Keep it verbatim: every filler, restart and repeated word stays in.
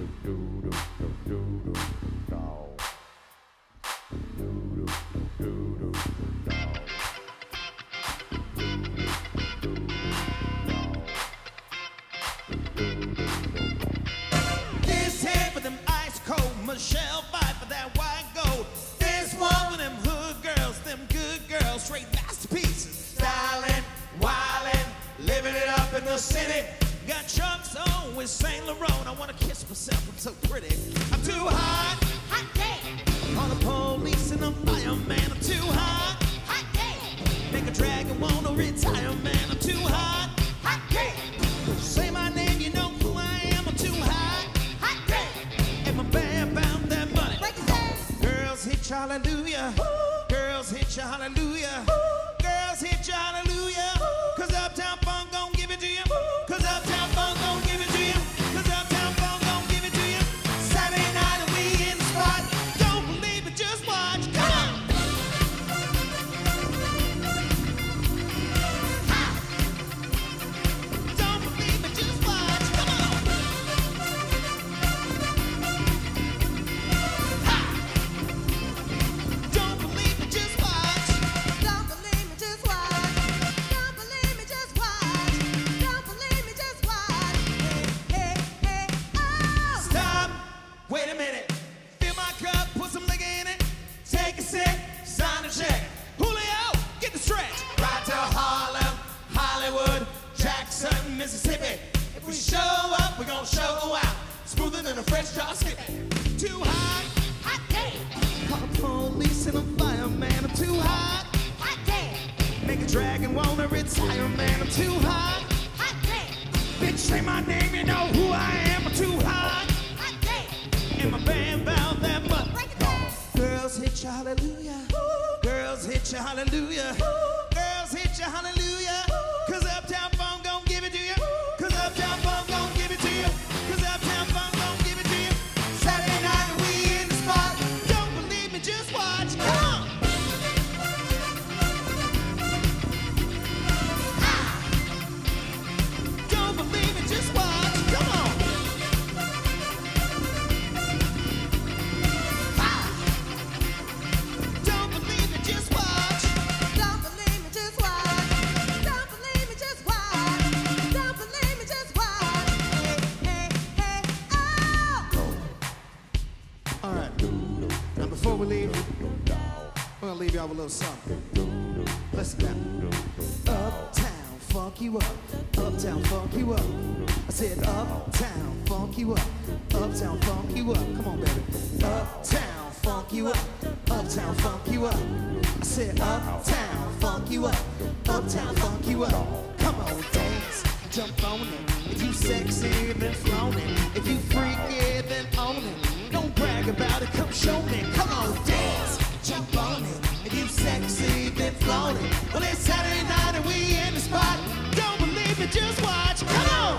This head for them ice cold Michelle fight for that white gold. This one with them hood girls, them good girls, straight masterpieces. Stylin', wildin', living it up in the city. Got Chuck's on with Saint Laurent. I wanna kiss myself, I'm so pretty. I'm too hot, hot damn. Call the police and the fireman. I'm too hot, hot damn. Make a dragon wanna retire, man. I'm too hot, hot damn. Say my name, you know who I am. I'm too hot, hot damn. And my band found that money. Girls hit you, hallelujah. Girls hit you, hallelujah. Girls hit you, hallelujah. Cause Uptown Funk gon' give it to you. Cause Uptown Funk gon' give it to you. Cause Uptown Funk gon' give it to you. Saturday night and we in the spot. Don't believe it, just watch. Come on. Ha. Don't believe it, just watch. Come on. Ha. Don't believe it, just watch. Don't believe me, just watch. Don't believe me, just watch. Don't believe me, just watch. Hey, hey, hey, oh! Stop. Wait a minute. Fill my cup, put some liquor in it. Take a sip, sign a check. Julio, get the stretch. Right to Harlem, Hollywood, Jackson, Mississippi. If we show up, we gon' show out. Smoother than a French drop skipping. Too hot, hot damn. Call the police and a fireman. I'm too hot, hot damn. Make a dragon wanna retire, man. I'm too hot, hot damn. Bitch, say my name, you know who I am. I'm too hot, hot damn. And my band bound that butt. Girls hit you, hallelujah. Girls hit you, hallelujah. Girls hit you, hallelujah. Cause Uptown Funk gon' give it to you. Cause Uptown Funk gon' give it to you. Cause Uptown Funk gon' give it to you. Saturday night and we in the spot. Don't believe me, just watch. Come on. Ah. Don't believe me, just watch. Come on. Ah. Don't believe me, just watch. Don't believe me, just watch. Don't believe me, just watch. Don't believe me, just watch. Hey, hey, hey, oh! All right. Now before we leave, we're gonna leave y'all with a little something. Listen now. Uptown, funk you up. Uptown, funk you up. I said Uptown, funk you up. Uptown, funk you up. Come on, baby. Uptown, funk you up. Uptown, funk you up. I said Uptown, funk you up. Uptown, funk you up. Come on, dance, jump on it. If you sexy, then flaunt it. If you freaky, then own it. Don't brag about it, come show me. Come on, dance, jump on it. If you sexy, then flaunt it. Well, it's Saturday night and we in the spot. Don't believe it, just watch. Come on.